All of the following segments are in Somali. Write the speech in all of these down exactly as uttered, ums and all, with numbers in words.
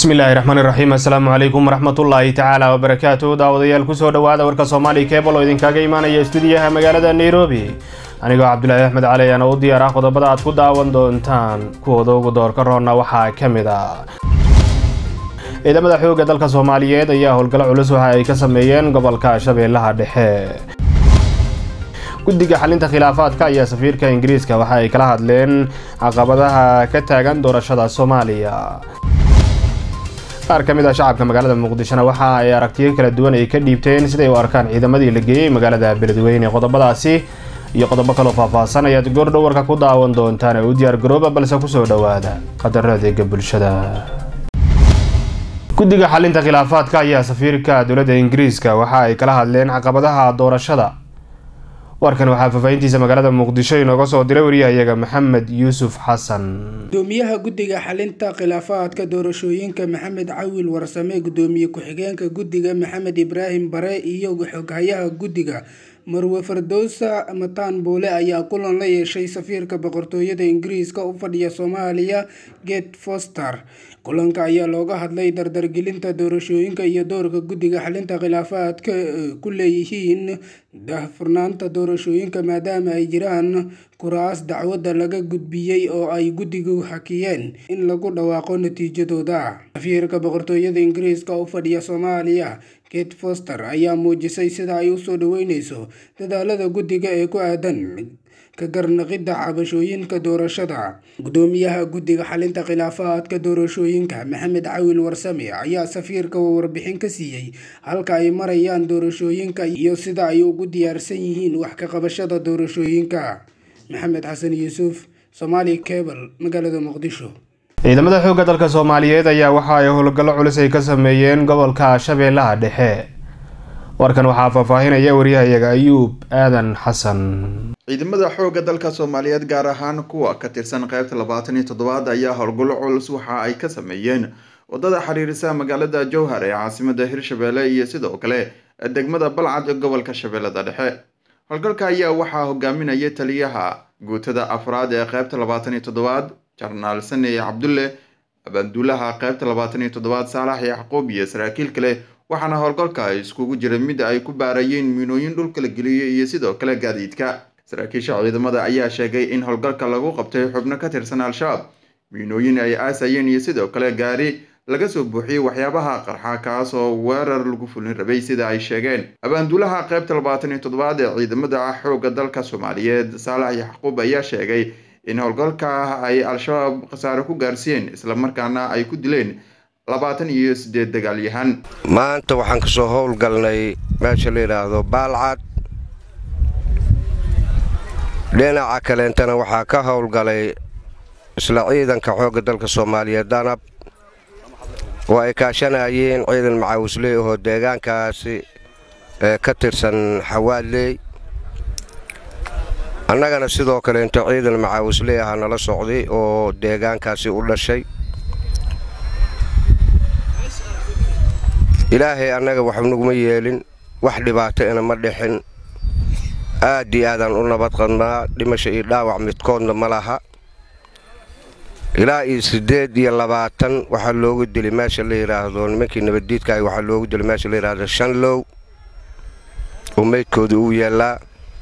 bismillaahi raxmaani raxiim assalaamu calaykum waraxmatullaahi tacaala wabarakaatuh daawadayaal kusoo dhawaada warka Soomaali Cable oo idinkaga imaanaya stuudiyaha magaalada Nairobi anigoo Cabdullaahi Axmed Cali aan u diyaar ah qodobada aad ku daawan doontaan kuwooda ugu doorka roona waxaa kamid ah ciidamada xoogga dalka Soomaaliyeed ayaa howlgal culus waxa ay ka sameeyeen gobolka Shabeellaha Dhexe guddiga xalinta khilaafaadka ayaa safiirka Ingiriiska waxa ay kala hadleen caqabadaha ka taagan doorashada Soomaaliya qaar kamid ah shacabka magaalada Muqdisho waxa ay aragtiyo kala duwan ay ka dhiibteen sida ay u arkaan ciidamadii la geeyay magaalada Beledweyne qodobadaasi iyo qodobo kale oo faahfaahsan ayaad goordhow warka ku daawan doontaan oo diyaar garooba balse ku soo dhawaada qadarada bulshada guddiga xalinta khilaafaadka ayaa safiirka dawladda Ingiriiska waxa ay kala hadleen caqabadaha doorashada warkan waxa faafayntiisa magaalada Muqdisho inooga soo diray wariyahayaga Maxamed Yuusuf Xasan gudoomiyaha guddiga xalinta khilaafaadka doorashooyinka Maxamed Cawil Warsame gudoomiye ku-xigeenka guddiga Maxamed Ibrahim Bare iyo xoghayaha guddiga Marwe Fardowsa Mataan Boole ayaa kulan la yeeshay safiirka boqortooyada Ingiriiska u fadhiya Soomaaliya Kate Foster kulanka ayaa looga hadlay dardargelinta doorashooyinka iyo doorka guddiga xalinta khilaafaadka ku leeyihiin daahfurnaanta doorashooyinka maadaama ay jiraan kuraas dacwada laga gudbiyay oo ay guddigu hakiyeen in lagu dhawaaqo natiijadooda safiirka boqortooyada Ingiriiska u fadhiya Soomaaliya Kate Foster ayaa muujisay sida ay u soo dhaweynayso dadaalada guddiga ee ku aadan ka garnaqida cabashooyinka doorashada gudoomiyaha guddiga xalinta khilaafaadka doorashooyinka Maxamed Cawil Warsame ayaa safiirka warbixin ka siiyay halka ay marayaan doorashooyinka iyo sida ay ugu diyaarsan yihiin wax ka qabashada doorashooyinka Maxamed Xasan Yuusuf Soomaali Cable magaalada Muqdisho ciidamada xoogga dalka Soomaaliyeed ayaa waxa ay howlgal culus ay ka sameeyeen gobolka Shabeellaha Dhexe warkan waxa faahfaahinaya wariyahayaga Ayuub Aadan Xasan ciidamada xoogga dalka Soomaaliyeed gaar ahaan kuwa ka tirsan qaybta labaatan iyo toddobaad ayaa howlgal culus waxa ay ka sameeyeen wadada xiriirisa magaalada Jowhar ee caasimadda Hirshabeelle iyo sidoo kale degmada Balcad ee gobolka Shabeellaha Dhexe howlgalka ayaa waxa hogaaminaya taliyaha guutada afraad ee qaybta labaatan iyo toddobaad Jarnaal Sane Cabdulle abandulaha qaybta labaatan iyo toddobaad Saalax Yacquub iyo saraakiil kale waxaana howlgalka iskugu jira mid ay ku baarayeen miinooyin dhulka la geliyay iyo sidoo kale gaadiidka saraakiisha ciidamada ayaa sheegay in howlgalka lagu qabtay xubno ka tirsan al-shabaab miinooyin ay aasayeen iyo sidoo kale gaari laga soo buuxiyay waxyaabaha qarxa kaas oo weerar lagu fulin rabay sida ay sheegeen abandulaha qaybta labaatan iyo toddobaad ee ciidamada xoogga dalka Soomaaliyeed Saalax Yacquub ayaa sheegay in howlgalka ay al-shabaab qasaare ku gaarsiiyeen isla markaana ay ku dileen labaatan iyo siddeed dagaalyahan maanta waxaan ka soo howlgalnay meesha la yiraahdo Balcad dhinaca kaleentana waxaa ka howlgalay isla ciidanka xoogga dalka Soomaaliyeed danab oo ay kaashanayeen ciidan macaawisley oo deegaankaasi ka tirsan Xawaaley annagana sidoo kale inta ciidan macaawisley ah nala socday oo deegaankaasi u dhashay ilaahay annaga wax nuguma yeelin wax dhibaato ina ma dhixin aad iyo aadan u nabad qadnaa dhimasho iyo dhaawac midkoodna ma laha ilaa iyo siddeed iyo labaatan waxaa loogu dilay meesha la yiraahdo nimankii nabadiidka waxaa loogu dilay meesha la yiraahdo Shanlow oo meydkooda uu yeelaa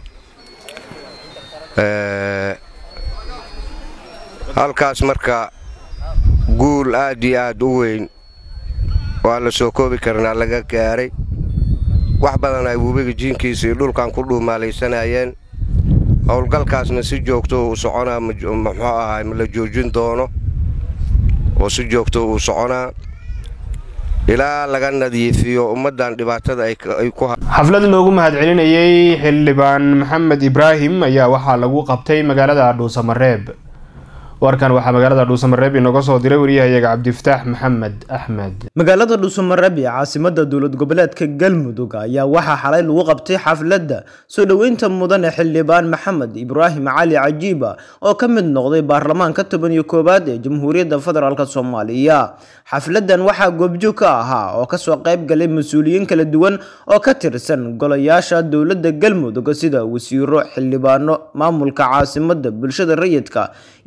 halkaas marka guul aad iyo aad u weyn waa la soo koobi karnaa laga gaaray wax badan ay webiga jiinkiisa iyo dhulkan ku dhuumaalaysanayeen howlgalkaasna si joogto u soconaa muxuu ahaa la joojin doono oo si joogto u soconaa ilaa laga nadiifiyo ummadan dhibaatada ay ku xaflad loogu mahadcelinayay xildhibaan Maxamed Ibrahim ayaa waxa lagu qabtay magaalada Dhuusamareeb warkan waxa magaalada Dhuusamareeb inooga soo diray wariyahayaga Cabdifataax Maxamed Axmed magaalada Dhuusamareeb ee caasimadda dawlad goboleedka Galmudug ayaa waxa xalay lagu qabtay xafladda soo dhaweynta mudan xildhibaan Maxamed Ibrahim Cali Cajiba oo ka mid noqday baarlamaanka toban iyo koowaad ee Jamhuuriyadda Federaalka Soomaaliya xafladan waxa goobjoog ka ahaa oo ka soo qayb galay mas'uuliyiin kala duwan oo ka tirsan golayaasha dawladda Galmudug sida wasiiro xildhibaano maamulka caasimadda bulshada rayidka iyo bahda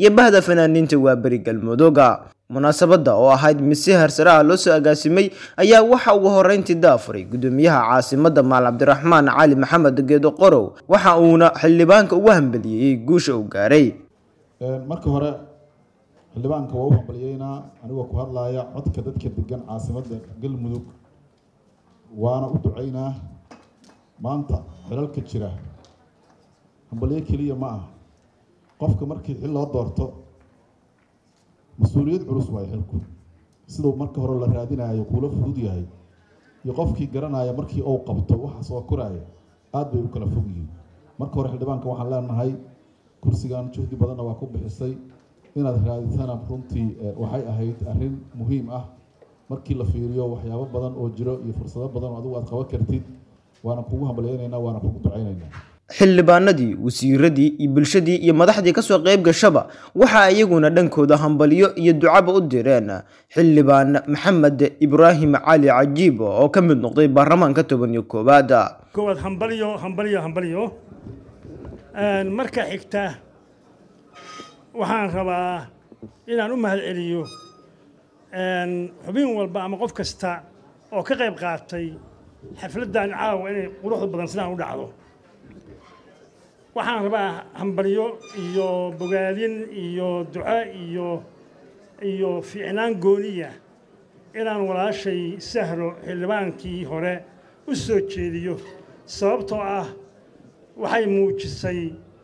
fanaaniinta Waaberi Galmudug. munaasabada oo ahayd mid si heersare ah loo soo agaasimay ayaa waxa ugu horeyntii daafuray gudoomiyaha caasimada Maal Cabdiraxmaan Cali Maxamed Geedo Qorow waxa uuna xildhibaanka ugu hambaliyay guusha uu gaaray. marka hore xildhibaanka waa u hambaliyayna anigoo ku hadlaaya codka dadka degan caasimada Galmudug waana u duceynaa maanta xilalka jira hambaliye kaliya ma aha qofka markii xil loo doorto مسؤولية عروس واي حلكو sidoo marka hore la raadinayo kula fudud yahay iyo qofkii garanaya markii uu qabto waxa soo koraya aad bay u kala fog yihiin marka hore xildhibaanka waxaan leenahay kursigan juhdi badan waa ku bixisay inaad raadisana runtii waxay ahayd arrin muhiim ah markii la fiiriyo waxyaabo badan oo jiro iyo fursado badan oo adigu aad qaban kartid waana kugu hambalyeynayna waana kugu duceynayna. xildhibaanadii wasiiradii iyo bulshadii iyo madaxdii ka soo qayb gashaba waxa ayaguna dhankooda hambaliyo iyo ducaba u direen xildhibaan Maxamed Ibraahim Cali Cajiib oo ka mid noqday baarlamaanka toban iyo koowaad. koowaad hambaliyo hambaliyo hambaliyo aan marka xigta waxaan rabaa inaan u mahad celiyo aan xubin walba ama qof kasta oo ka qayb qaatay xafladan caawa inay quruxda badan sidaan u dhacdo. waxaan rabaa hambaliyo iyo bogaadin iyo duca iyo iyo fiicnaan gooniya inaan walaashay Sahro xildhibaankii hore u soo jeediyo sababtoo ah waxay muujisay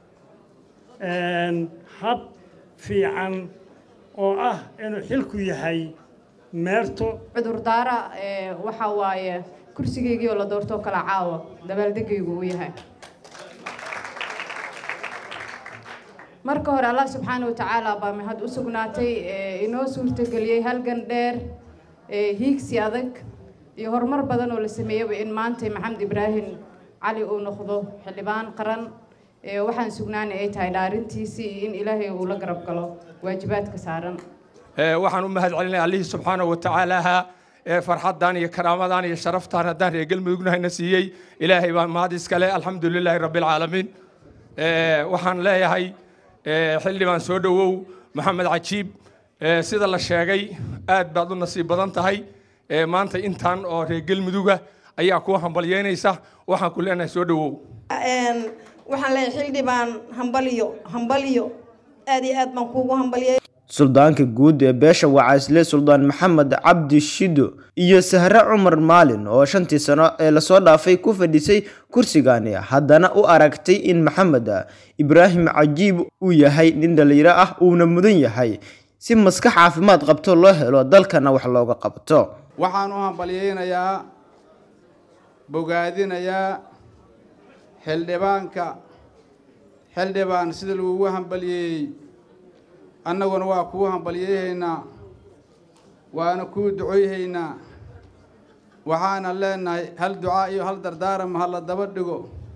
hab fiican oo ah inuu xilku yahay meerto cudurdaara waxa waaye kursigeygii oo la doorto kala caawa dabaaldegaygu uu yahay. marka hore Allah subhanahu wa ta'ala baa mahad u sugnaatay inoo suurtageliyay halgan dheer hiigsi adag iyo horumar badan oo la sameeyay in maanta Maxamed Ibraahim Cali uu noqdo xildhibaan qaran waxaan sugnaanay ay tahay dhaarintiisii in Ilaahay uu la garab galo waajibaadka saaran. waxaan u mahad celinay Allah subhanahu wa ta'ala farxadan iyo karaamadan iyo sharaftan haddaan reer Galmudugna siiyay Ilaahay baa mahad iska leh alxamdulilaahi rabbil caalamiin. waxaan leeyahay xildhibaan soo dhawow Maxamed Cajiib sida la sheegay aad baad u nasiib badan tahay maanta intaan oo reer Galmuduga ayaa ku hambalyeynaysa waxaan ku leenahay soo dhawow. waxaan leeyahay xildhibaan hambaliyo hambaliyo aad iyo aad baan kuugu hambaliyay. suldaanka guud ee beesha Wacaysle Suldaan Maxamed Cabdi Shido iyo Sahra Cumar Maalin oo shantii sano ee la soo dhaafay ku fadhisay kursigaani haddana u aragtay in Maxamed Ibraahim Cajiib uu yahay nin dhalinyaro ah uuna mudan yahay si maskax caafimaad qabto loo helo dalkana wax looga qabto. waxaan u hambaliyeynayaa bogaadinayaa xildhibaanka xildhibaan sida lagu hambaliyay annaguna waa ku hambalyeeynaa waana ku duceeynaa waxaana leenahay hal ducaa iyo hal dardaaran hal daba dhigo.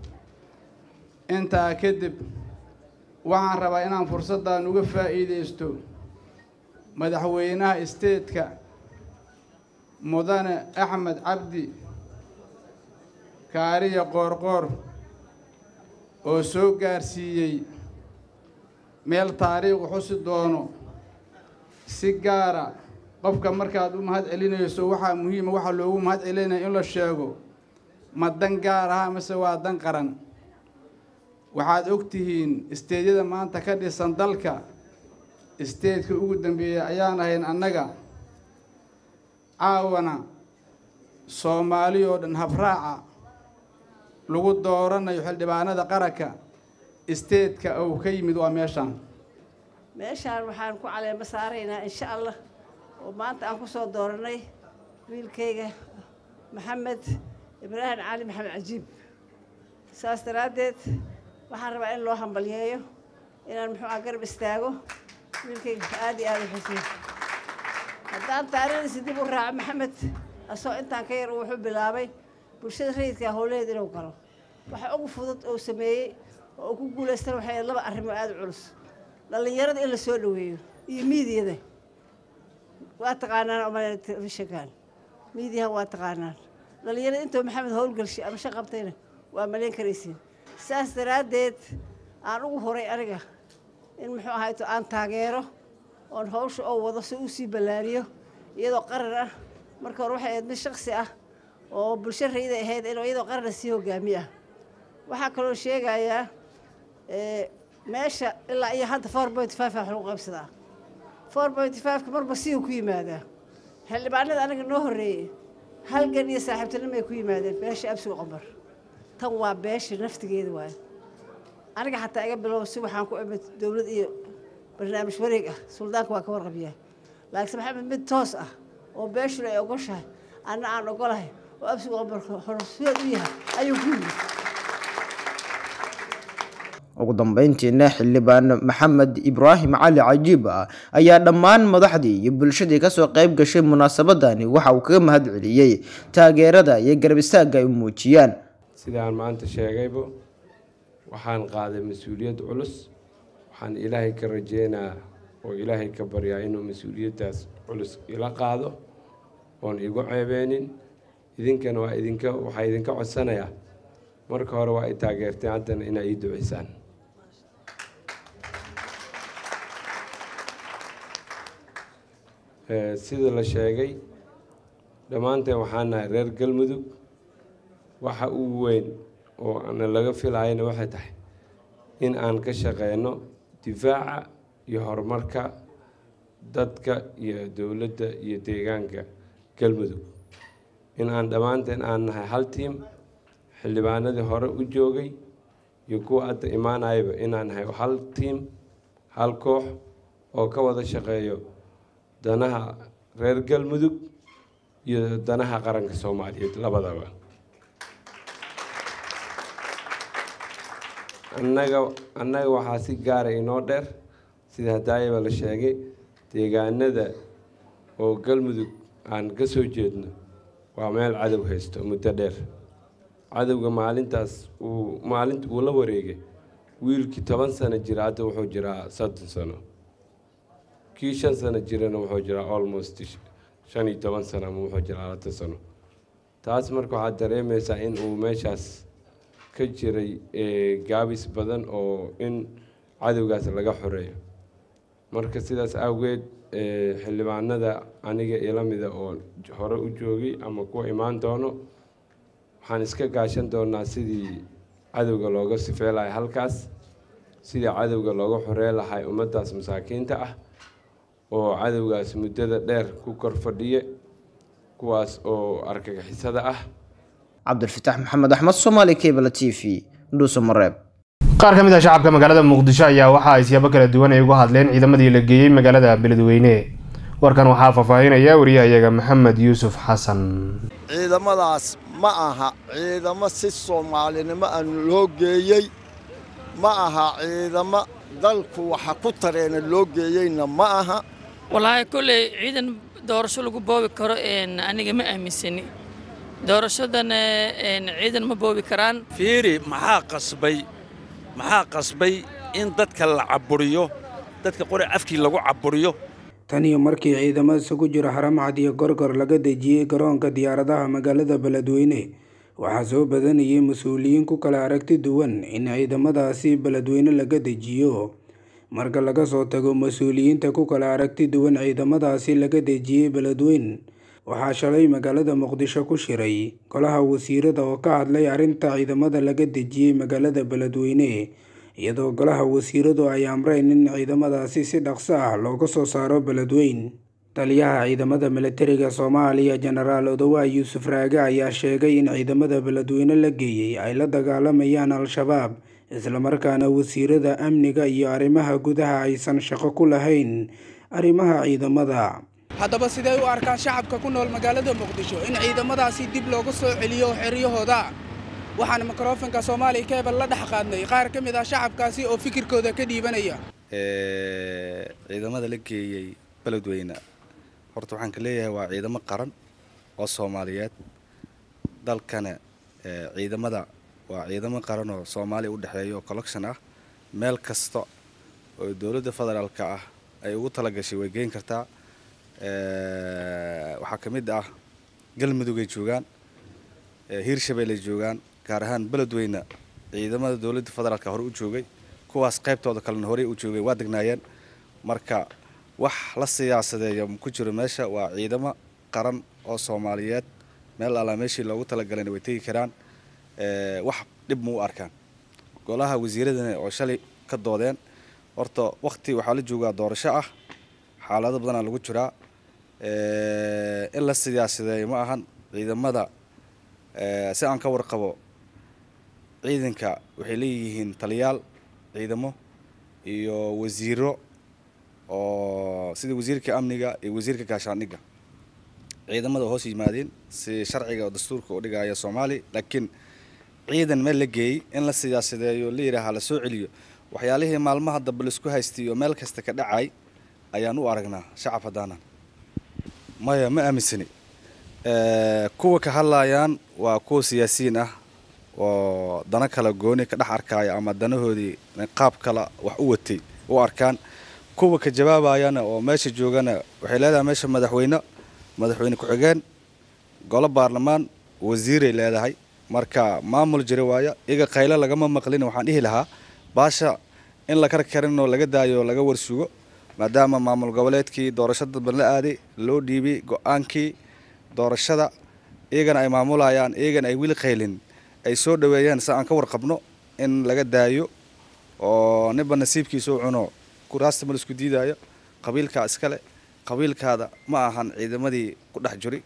intaa kadib waxaan rabaa inaan fursadan uga faa'iideysto madaxweynaha isteedka mudane Axmed Cabdi Kaariye Qoorqoor oo soo gaarsiiyay meel taariikh xusi doono si gaara qofka markaad u mahad celinayso waxa muhiim ah waxa loogu mahad celinayo in la sheego ma dan gaar ah mise waa dan qaran. waxaad ogtihiin isteedyada maanta ka dhisan dalka isteedka ugu dambeeyay ayaan ahayn annaga caawana Soomaali oo dhan habraaca lagu dooranayo xildhibaanada qaranka isteedka oo ka yimid waa meeshan meeshaan waxaan ku caleema saaraynaa insha Allah oo maanta aan ku soo dooranay wiilkayga Maxamed Ibraahim Cali Maxamed Cajiib. saas daraadeed waxaan rabaa in loo hambalyeeyo inaan muxuu garab istaago wiilkayga aad iyo aad u xisay haddaan taariikhdiisa dib u raaco Maxamed asoo intaan ka yar wuxuu bilaabay bulshada rayidka howleed inuu galo waxa ugu fudud oo sameeyay oo ku guuleystay waxay laba arrimo aad u culus dhalinyarada in la soo dhaweeyo iyo miidiyada waa taqaanaan ama telefishinkan miidiyaha waa taqaanaan dhalinyarada inta Maxamed howl galshay ama shaqo qabtayna waa maleen karaysiin saas daraadeed aan ugu horay aniga in muxuu ahayto aan taageero oon hawsha oo wado si uu sii ballaariyo iyadoo qaran ah marka hore waxay ahayd mid shakhsi ah oo bulsho rayida ahayd inuu iyadoo qaran sii hogaamiye ah waxaa kaloo sheegayaa meesha ilaa iyo hadda four point five wax lagu qaybsadaa four point five ka marba si uu ku yimaadaa xildhibaanada anaga noo horreeyey halgan iyo saaxiibtinimo ay ku yimaadeen beesha absiga qomar tan waa beesha naftigeeda waaye aniga xataa iga bilow si waxaan ku imid dowlad iyo barnaamij wareeg ah suldaanka waa ka warqabiyaa laakiin maxamed mid toos ah oo beeshuna ay ogoshahay anna aan ogolahay oo absiga qomar horseed u yahay ayuu ku yimid ugu dambeyntiina xildhibaan maxamed ibraahim cali cajiib ayaa dhammaan madaxdii iyo bulshadii kasoo qayb gashay munaasabadani waxa uu kaga mahad celiyey taageerada iyo garab istaagga ay muujiyaan sidaan maanta sheegayba waxaan qaaday mas-uuliyad culus waxaan ilaahay ka rajeynaa oo ilaahay ka baryaa inuu mas-uuliyaddaas culus ila qaado oon igu ceebeenin idinkana waa idinka waxaa idinka codsanayaa marka hore waa ay taageerteen haddana inay ii duceysaan sida la sheegay dhammaanteen waxaan nahay reer galmudug waxa ugu weyn oo ana laga filayana waxay tahay in aan ka shaqeyno difaaca iyo horumarka dadka iyo dowladda iyo deegaanka galmudug in aan dhammaanteen aan nahay hal tiim xildhibaanadii hore u joogay iyo kuwa hadda imaanayaba inaan nahay hal tiim hal koox oo ka wada shaqeeyo danaha reer galmudug iyo danaha qaranka soomaaliyeed labadaba annaga annaga waxaa si gaara inoo dheer sida hadaayaba la sheegay deegaanada oo galmudug aan ka soo jeedno waa meel cadow haysto muddo dheer cadowga maalintaas uu maalinta uu la wareegay wiilkii toban sano jira hadda wuxuu jiraa soddon sano kii shan sano jirana wuxuu jiraa almost shan iyo toban sano ama wuxuu jiraa labaatan sano taas marka waxaad dareemaysaa in uu meeshaas ka jiray gaabis badan oo in cadowgaas laga xoreeyo marka sidaas awgeed xildhibaanada aniga ila mida oo hore u joogay ama kuwa imaan doono waxaan iska gaashan doonaa sidii cadowga looga sifeelahay halkaas sidii cadowga looga xoree lahay ummaddaas masaakiinta ah oo cadowgaas muddada dheer ku kor fadhiye kuwaas oo argagixisada ah cabdilfataax maxamed axmed Somali Cable T V Dhuuso Mareeb qaar ka mid ah shacabka magaalada Muqdisho ayaa waxa ay siyaabo kala duwan ay uga hadleen ciidamadii la geeyay magaalada Beledweyne warkan waxaa faafahinaya wariyahayaga Maxamed Yuusuf Xasan ciidamadaas ma aha ciidamo si Soomaalinimo aan loo geeyay ma aha ciidamo dalku waxa ku tareena loo geeyayna ma aha wallahi kulli ciidan doorasho lagu boobi karo een aniga ma aaminsani doorashadan een ciidan ma boobi karaan fiiri maxaa qasbay maxaa qasbay in dadka la caburiyo dadka qori afkii lagu caburiyo tan iyo markii ciidamada isugu jira Haramcad iyo Gorgor laga dejiyay garoonka diyaaradaha magaalada Beledweyne waxaa soo badanayay mas'uuliyiin ku kala aragti duwan in ciidamadaasi Beledweyne laga dejiyo marka laga soo tago mas'uuliyiinta ku kala aragti duwan ciidamadaasi laga dejiyay Beledweyne waxaa shalay magaalada Muqdisho ku shiray golaha wasiirada oo ka hadlay arrinta ciidamada laga dejiyay magaalada Beledweyne iyadoo golaha wasiiradu ay amreen in ciidamadaasi si dhaqso ah looga soo saaro Beledweyne taliyaha ciidamada militariga Soomaaliya Generaal Odawa Yuusuf Raage ayaa sheegay in ciidamada Beledweyne la geeyay ay la dagaalamayaan Al-Shabaab isla markaana wasiirada amniga iyo arrimaha gudaha aysan shaqo ku lahayn arrimaha ciidamada haddaba sidee u arkaan shacabka ku nool magaalada Muqdisho in ciidamadaasi dib looga soo celiyo xeryahooda waxaan mikrofoonka Somali Cable la dhax qaadnay qaar ka mid ah shacabkaasi oo fikirkooda ka dhiibanaya ee ciidamada la geeyay Beledweyne horta waxaan ka leeyahay waa ciidamo qaran oo Soomaaliyeed dalkana ee ciidamada waa ciidamo qaran oo Soomaali u dhaxeeyo collection ah meel kasta oo dawladda federaalka ah ay ugu tala gashay way geyn kartaa ee waxa kamid ah galmudug ay joogaan ee Hirshabelle ay joogaan gaar ahaan Beledweyne ciidamada dawladda federaalka hore u joogay kuwaas qaybtooda kalena horey u joogay waa degnaayeen marka wax la siyaasadeeyo ku jiro meesha waa ciidamo qaran oo Soomaaliyeed meel alla meeshii loogu talagalay way tagi karaan ee wax dib mu arkaan golaha wasiiradana oo shalay ka doodeen horta waqti waxa la joogaa doorasho ah xaalado badan lagu jiraa ee in la siyaasadeeyo ma ahan ciidamada ee si aan ka warqabo ciidanka waxay leeyihiin taliyaal ciidamo iyo wasiiro oo sida wasiirka amniga iyo wasiirka gaashaandhigga ciidamada hoos yimaadeen si sharciga dastuurka u dhigaya Soomaali laakiin ciidan meel la geeyay in la siyaasadeeyo leeyahay la soo celiyo waxyaalihii maalmaha dab la isku haystiyo meel kasta ka dhacay ayaan u aragnaa shacab hadaana maya ma aaminsani ee kuwa ka hadlayaan waa kuwa siyaasiyiin ah oo dana kala gooni ka dhax arkaya ama danahoodii qaab kala wax u watay u arkaan kuwa ka jawaabayana oo meesha joogana waxay leedahay meesha madaxweyne madaxweyne ku xigeen golo baarlamaan wasiir ay leedahay marka maamul jira waaya iga qaylo laga ma maqlin waxaan dhihi lahaa baasha in la karkarin oo laga daayo laga warsugo maadaama maamul goboleedkii doorashada la aaday loo dhiibay go'aankii doorashada iyagana ay maamulayaan iyagana ay wili qaylin ay soo dhaweeyaan si aan ka warqabno in laga daayo oo niba nasiibkiisa u cuno kuraasta mal isku diidayo qabiilka iskale qabiilkaada ma ahan ciidamadii ku dhex jiri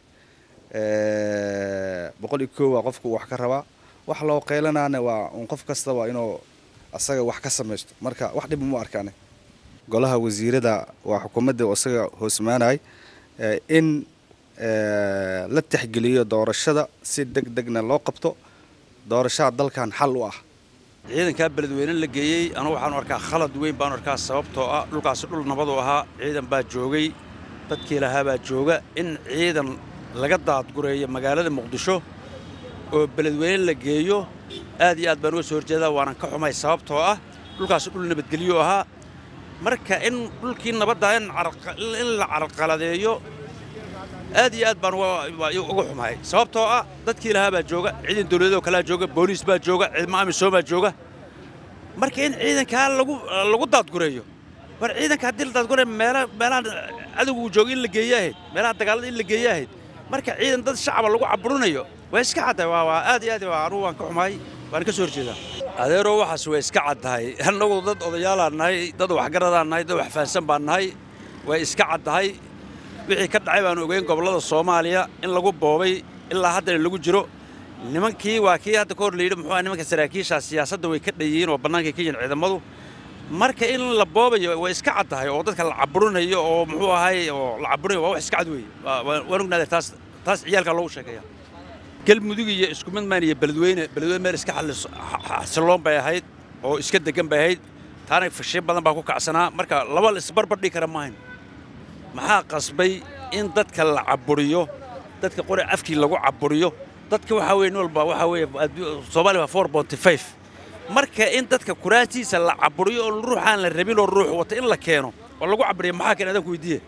ee boqol iyo kow qofku wax ka rabaa wax loo qeylanaana waa un qof kasta waa inuu asaga wax ka sameesto marka wax dib ma arkaan golaha wasiirada waa xukuumadda asaga hoosmaanay in la tixgeliyo doorashada si degdegna loo qabto doorashada dalkan xal u ah ciidanka beledweyne la geeyay anu waxaan arkaa khalad weyn baan arkaa sababtoo ah dhulkaas dhul nabad u ahaa ciidan baa joogay dadkii lahaa baa jooga in ciidan laga daadgureeyo magaalada Muqdisho oo beledweyne la geeyo aad iyo aad baan uga soo horjeedaa waana ka xumay sababtoo ah dhulkaas dhul nabadgelyo ahaa marka in dhulkii nabadda in in la carqaladeeyo aad iyo aad baan uga xumahay sababtoo ah dadkii lahaa baa jooga ciidan dawladeed kala jooga booliis baa jooga ciidamada amisom baa jooga marka in ciidanka lagu lagu daadgureeyo war ciidanka hadii la daadgureeyo meelaha meelaha adigu jooga in la geeyahay meelaha dagaalada in la geeyahay marka ciidan dad shacab lagu caburinayo way iska caday waa aad iyo aad waa waan ka xumahay waan ka soo horjeedaa adeero waxaas way iska cadahay annagu dad odayaal aan nahay dad wax garadaan nahay dad wax fahansan baan nahay way iska cadahay wixii ka dhacay baan ogeyn gobolada Soomaaliya in lagu boobay ilaa hadda lagu jiro nimankii waa kii hadda koor leeyahay muxuu nimanka saraakiisha siyaasadda way ka dhayeen oo banaanka ka yihiin ciidamadu marka in la boobayo way iska cadahay oo dadka la caburinayo oo muxuu ahay oo la caburinayo waa wax iska cad weey waan ognahay taas taas ciyaalka lagu sheegayaa galmudug iyo isku mid maan iyo beledweyne beledweyne meel iska xasiloon bay ahayd oo iska degan bay ahayd taana fashiin badan baa ku kacsanaa marka laba la isbarbar dhigi kara maahan maxaa qasbay in dadka la caburiyo dadka qori afkii lagu caburiyo dadka waxa weyn walba waxa weey Soomaaliya waa four point five marka in dadka kuraasiisa la caburiyo oo ruuxaan la rabin oo ruux wata in la keeno oo lagu caburiyo maxaa keen adan ku weydiiyay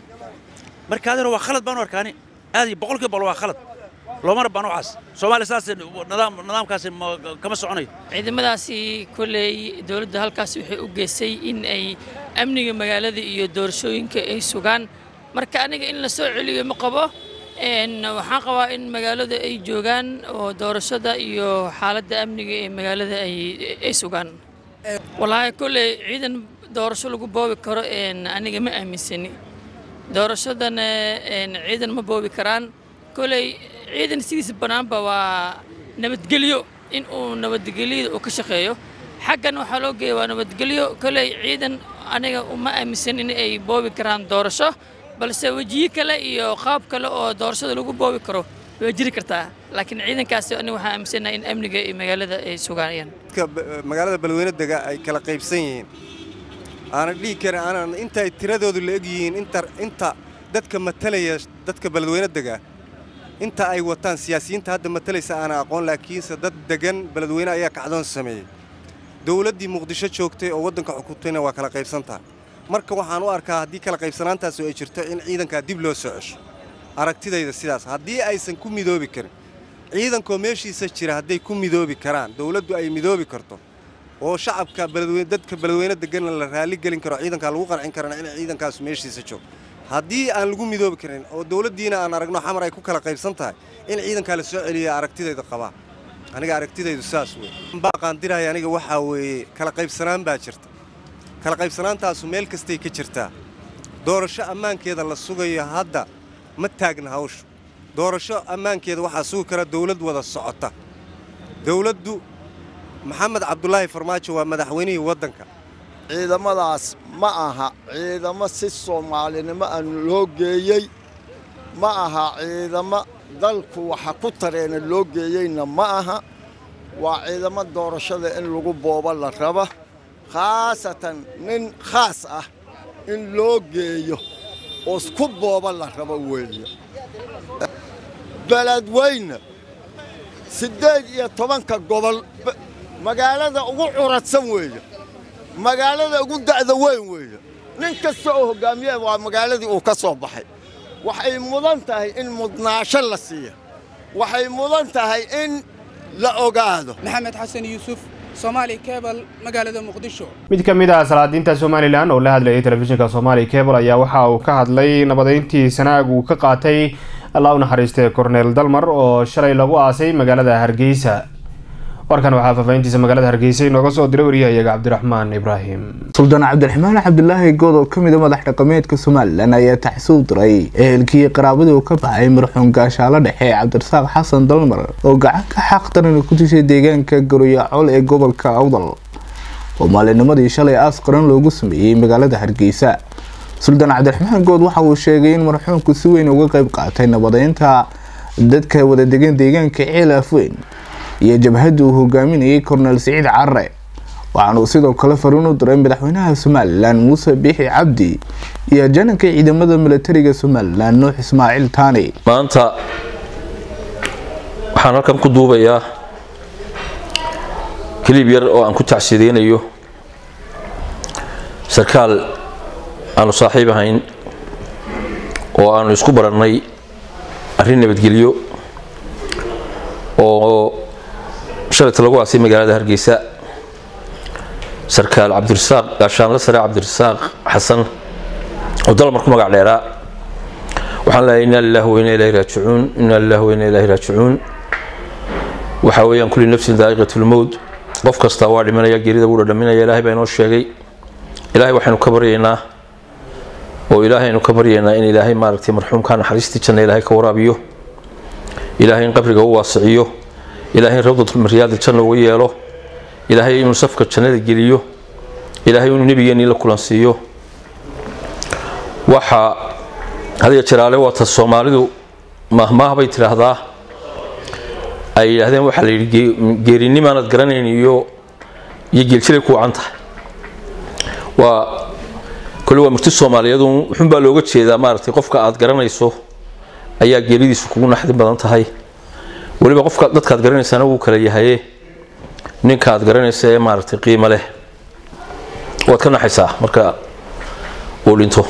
marka adeer waa khalad baan arkaani aad iyo boqolkiiba waa khalad looma rabaan waxaas Soomaaliya saas nidaam nidaamkaas kama soconayo ciidamadaasi kulay dawladda halkaas waxay u geysay in ay amniga magaalada iyo doorashooyinka ay sugaan marka aniga in la soo celiyo ma qabo een waxaan qabaa in magaalada ay joogaan oo doorashada iyo xaaladda amniga ee magaalada ay ay sugaan wallahi kulay ciidan doorasho lagu boobi karo een aniga ma aaminsani doorashadan een ciidan ma boobi karaan kulay ciidan sidiisa banaanba waa nabadgelyo in uu nabadgelyo uu ka shaqeeyo xaggan waxa loo geeyo waa nabadgelyo kulay ciidan aniga uma aaminsan in ay boobi karaan doorasho balse wajiye kale iyo qaab kale oo doorashada lagu boobi karo way jiri kartaa laakiin ciidankaasi aniga waxaan aaminsanahay in amniga iyo magaalada ay sugaayaan magaalada balweyne dega ay kala qaybsan yihiin aan dhigi karin aan inta tiradoodu la eg yihiin inta inta dadka matalaya dadka balweyne dega inta ay wataan siyaasiyiinta hadda matalaysa aan aqoon laakiinse dad degan balweyne ayaa kacdoon sameeyay dawladdii Muqdisho joogtay oo wadanka xukuntayna waa kala qaybsantaa marka waxaan u arkaa haddii kala qaybsanaantaas ay jirto in ciidanka dib loo soo cesho aragtidayda sidaas haddii aysan ku midoobi karin ciidanka meeshiisa jira haday ku midoobi karaan dawladdu ay midoobi karto oo shacabka beledweyne dadka beledweyne degan la raali gelin karo ciidanka lagu qancin karana in ciidankaas meeshiisa joogo haddii aan lagu midoobi karin oo dawladdiina aan aragno xamar ay ku kala qaybsan tahay in ciidanka la soo celiyo aragtidayda qabaa aniga aragtidaydu saas weey baaqaan diray aniga waxa weeye kala qaybsanaan baa jirta kala qaybsanaantaas meel kastay ka jirtaa doorasho ammaankeeda la sugayo hadda ma taagna hawsh doorasho ammaankeeda waxa sugi kara dawlad wada socota dawladdu maxamed cabdullaahi farmaajo waa madaxweynihii waddanka ciidamadaas ma aha ciidamo si Soomaalinimo aan loo geeyay ma aha ciidamo dalku waxa ku tareena loo geeyayna ma aha waa ciidamo doorashada in lagu boobo la raba khaasatan nin khaas ah in loo geeyo oo isku boobo la raba weeye beledweyne sideed iyo tobanka gobol magaalada ugu curadsan weeye magaalada ugu da'da weyn weeye nin kasta oo hogaamiye waa magaaladii uu ka soo baxay waxay mudan tahay in mudnaasho la siiyo waxay mudan tahay in la ogaado maxamed xasan yuusuf Somali Cable magaalada Muqdisho mid ka mid ah salaadiinta Somaliland oo la hadlayay telefishinka Somali Cable ayaa waxa uu ka hadlay nabadeyntii sanaag uu ka qaatay Allah u naxariistay Cornel Dalmar oo shalay lagu aasay magaalada Hargeysa warkan waxa faafayntiisa magaalada Hargeysa inooga soo diray wariyaha Cabdiraxmaan Ibraahim Sultan Cabdiraxmaan Cabdullaahi Good oo kamid ah madax dhaqameedka Somaliland ayaa taxsuub diray ehelkii qaraabada uu ka baxay marxuum gaashaale dhexe Cabdirasaaq Xasan Dalmar oo gacan ka xaq daran ku tishay deegaanka Garoyacool ee gobolka Awdal oo maalinimadii shalay aas qaran loogu sameeyay magaalada Hargeysa Sultan Cabdiraxmaan Good waxa uu sheegay in marxuumku si weyn uga qayb qaatay nabadeynta dadka wada degan deegaanka Ceel Afweyn iyo jabhadu hogaaminayay Cornel Saciid Carre waxaanu sidoo kale fariin u diray madaxweynaha Somaliland Muuse Biixi Cabdi iyo jananka ciidamada militariga Somaliland Nuux Ismaaciil Taani maanta waxaan halkan ku duubayaa kilib yar oo aan ku tacsiideynayo sarkaal aanu saaxiib ahayn oo aanu isku barannay arrin nabadgelyo oo shalayta lagu aasay magaalada Hargeysa sarkaal Cabdirasaaq gaashaan la sare Cabdirasaaq Xasan oo Dalmar ku magac dheeraa waxaan leeyahay inna lillahi wa inna ilayhi raaji'uun inna lillahi wa inna ilayhi raaji'uun waxa weeyaan kulli nafsin daa'iqatul mawt qof kasta waa dhimanaya geerida wuu dhaminaya Ilaahay baa inoo sheegay Ilaahay waxaanu ka baryaynaa oo Ilaahay inuu ka baryaynaa in Ilaahay maaragtay marxuumka naxariistii janna Ilaahay ka waraabiyo Ilaahay in qabriga uu waasiciyo Ilaahay rawdatul maryaad janna ugu yeelo Ilaahay inuu safka jannada geliyo Ilaahay inuu nabigeena la kulansiiyo waxa hadiya jiraale wata Soomaalidu mahmaah bay tiraahdaa ay yiraahdeen waxa la yiri geerinimaanad garanayniyo iyo geeljiray ku canta waa kullu waa murti Soomaaliyeed wuxuu baa looga jeedaa maartay qofka aad garanayso ayaa geeridiisu kugu naxdin badan tahay waliba qofka dadka aad garanaysana uu kala yahay ninka aad garanayso ee maartay qiimo leh waad ka naxaysaa marka uu dhinto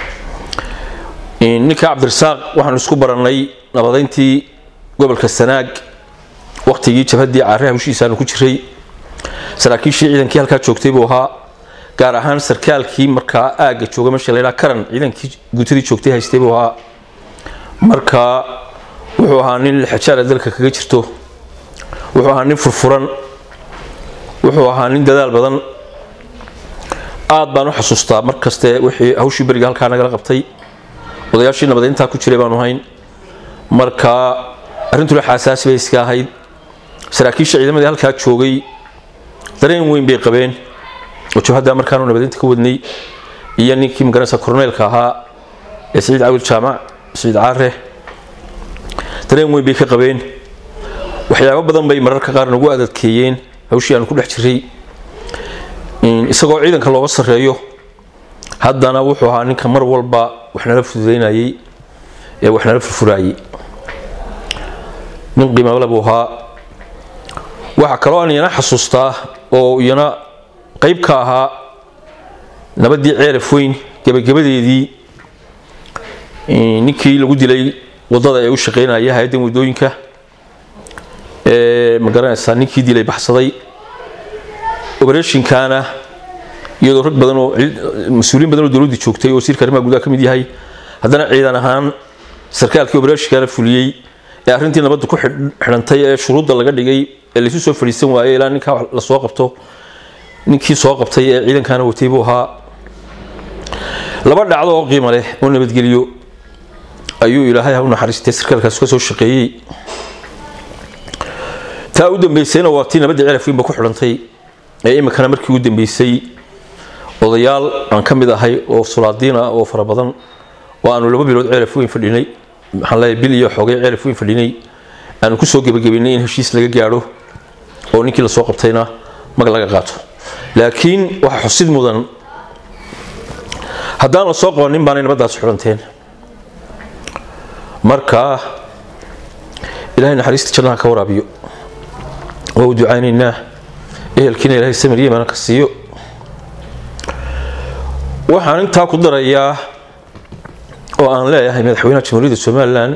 in ninka Cabdirasaaq waxaan isku barannay nabadeyntii gobolka Sanaag waqtigii jabhadii Carre hawshiisaan ku jiray saraakiishii ciidankii halka joogtay buu ahaa gaar ahaan sarkaalkii marka aaga jooga meesha la ilaa karan ciidankii guutadii joogtay haystay buu ahaa marka wuxuu ahaa nin xajaar dalka kaga jirto wuxuu ahaa nin furfuran wuxuu ahaa nin dadaal badan aad baan u xasuustaa markaste wixii hawshii bariga halka naga qabtay odayaashii nabadeynta ku jiray baan ahayn marka arintu la xasaasi bay iska ahayd saraakiisha ciidamadii halka joogay dareen weyn bay qabeen oo hadda markaanu nabadeynta ka wadnay iyo ninkii magaranaysa korneelka ahaa ee Saciid Caawil Jaamac Saciid Carre dareen weyn bay ka qabeen waxyaabo badan bay mararka qaar nagu adadkeeyeen hawshii aan ku dhex jiray in isagoo ciidanka looga sareeyo haddana wuxuu ahaa ninka mar walba wax nala fududeynayay ee wax nala furfurayay nin qiimo leh buu ahaa waxa kale oo aan yana xasuustaa oo yana qayb ka ahaa nabadii Ceel Afweyn gabagabadeedii ninkii lagu dilay wadada ay u shaqeynayay hay'adda wadooyinka ee magaranaysa ninkii dilay baxsaday operatiinkaana iyadoo rag badan oo mas'uuliin badan oo dawladda joogtay oo wasiirka arrimaha gudaha ka mid yahay haddana ciidan ahaan sarkaalkii operatiinkaana fuliyay ee arrintii nabadda ku xidhantay ee shuruudda laga dhigay ee la isu soo fadhiisan waayay ilaa ninka la soo qabto ninkii soo qabtay ee ciidankaana watay buu ahaa laba dhacdo oo qiimo leh oo nabadgeliyo ayuu ilaahay u naxariistay sarkaalkaas ka soo shaqeeyay taa u dambeysayna waa tii nabadda cirafkiinba ku xidhantay ee imikana markii u dambeysay odayaal aan ka mid ahay oo sulaadiin ah oo fara badan oo aanu laba bilood ciraf weyn fadhinay maxaan leeyahay bil iyo xoogay ciraf weyn fadhinay aanu ku soo gabagabeynay in heshiis laga gaadho oo ninkii la soo qabtayna mag laga qaato laakiin waxa xusid mudan haddaan la soo qabanin baanay nabaddaas xidhanteen marka ilaahay naxariista jannaha ka waraabiyo waa u ducaynaynaa ehelkiina ilaahay samir yeemana ka siiyo waxaan intaa ku darayaa oo aan leeyahay madaxweynaha jamhuuriyadda somalilan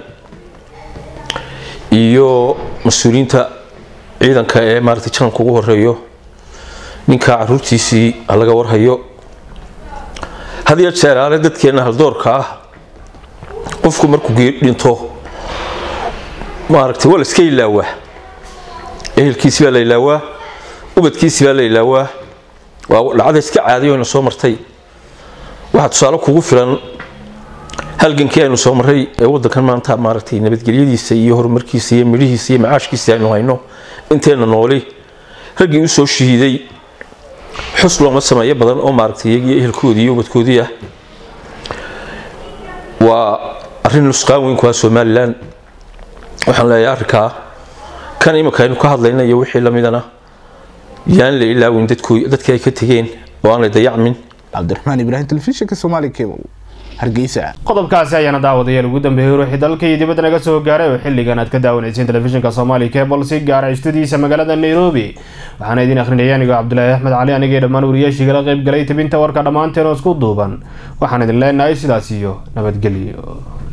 iyo mas-uuliyiinta ciidanka ee maaragtay janalka ugu horeeyo ninka caruurtiisii laga warhayo had iyo jeer aale dadkeenna haldoorka ah qofku markuu dhinto maaragtay waa la iska ilaawaa ehelkiisi baa la ilaawaa ubadkiisi baa la ilaawaa waa dhacda iska caadiyo aynu soo martay waxaa tusaale kugu filan halgankii aynu soo maray ee waddankan maanta maaragtay nabadgelyadiisa iyo horumarkiisa iyo midhihiisa iyo macaashkiisa aynu hayno inteena nooli raggii u soo shahiiday xus looma sameeyo badan oo maaragtay iyagiyo ehelkoodii iyo ubadkoodii ah waa arrin nusqaan weyn ku ah somalilan waxaan leeyahay arrinkaa kan imika aynu ka hadlayna iyo wixii lamidana yaan la ilaawin dadkii ay ka tegeen oo aan la dayacmin cabdiraxmaan ibraahim telefishinka Somali Cable hargeysa qodobkaasi ayaana daawadayaal ugu dambeeyay ruuxii dalka iyo dibadda naga soo gaaray oo xilligan aad ka daawanayseen telefishinka Somali Cable si gaar ah studiisa magaalada Nairobi waxaan idin akhrinayay aniga Cabdullaahi Axmed Cali aniga dhammaan wariyaashii kala qayb galay tabinta warka dhamaanteen oo isku duuban waxaan idin leenahay sidaas iyo nabadgelyo.